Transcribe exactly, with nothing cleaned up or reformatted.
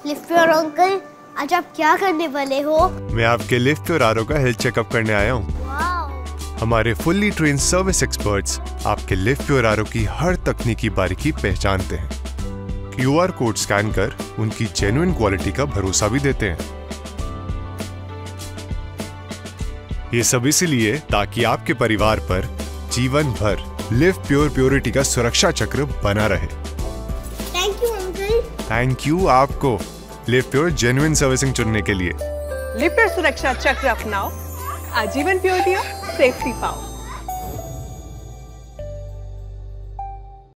Lift pure uncle, आज आप क्या करने वाले हो? मैं आपके लिफ्ट प्योर आर ओ का हेल्थ चेकअप करने आया हूँ। हमारे फुल्ली ट्रेन सर्विस एक्सपर्ट्स आपके लिफ्ट प्योर आर ओ की हर तकनीकी बारीकी पहचानते हैं। क्यू आर कोड स्कैन कर उनकी जेन्युइन क्वालिटी का भरोसा भी देते हैं। ये सब इसलिए ताकि आपके परिवार पर जीवन भर लिफ्ट प्योर प्योरिटी का सुरक्षा चक्र बना रहे। Thank you uncle. Thank you आपको लिफ्ट प्योर जेन्युइन सर्विसिंग चुनने के लिए। लिफ्ट प्योर सुरक्षा चक्र अपनाओ, आजीवन प्योर दियो, सेफ्टी पाओ।